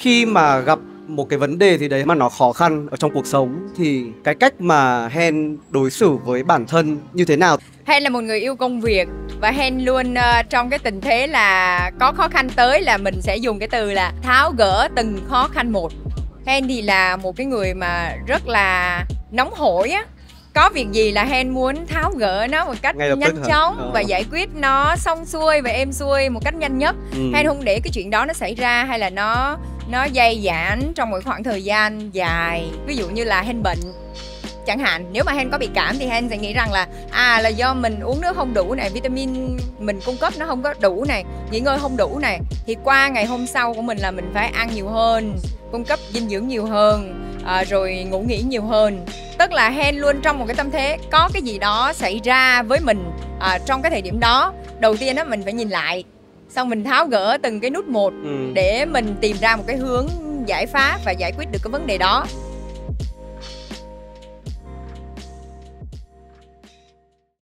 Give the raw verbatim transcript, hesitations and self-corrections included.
Khi mà gặp một cái vấn đề gì đấy mà nó khó khăn ở trong cuộc sống thì cái cách mà Hen đối xử với bản thân như thế nào? Hen là một người yêu công việc và Hen luôn uh, trong cái tình thế là có khó khăn tới là mình sẽ dùng cái từ là tháo gỡ từng khó khăn một. Hen thì là một cái người mà rất là nóng hổi á. Có việc gì là Hen muốn tháo gỡ nó một cách nhanh chóng ờ. và giải quyết nó xong xuôi và êm xuôi một cách nhanh nhất. ừ. Hen không để cái chuyện đó nó xảy ra hay là nó nó dây dẳng trong một khoảng thời gian dài. Ví dụ như là Hen bệnh chẳng hạn, nếu mà Hen có bị cảm thì Hen sẽ nghĩ rằng là à là do mình uống nước không đủ này, vitamin mình cung cấp nó không có đủ này, nghỉ ngơi không đủ này, thì qua ngày hôm sau của mình là mình phải ăn nhiều hơn, cung cấp dinh dưỡng nhiều hơn, à, rồi ngủ nghỉ nhiều hơn. Tức là Hen luôn trong một cái tâm thế có cái gì đó xảy ra với mình à, trong cái thời điểm đó, đầu tiên á mình phải nhìn lại, xong mình tháo gỡ từng cái nút một ừ. để mình tìm ra một cái hướng giải pháp và giải quyết được cái vấn đề đó.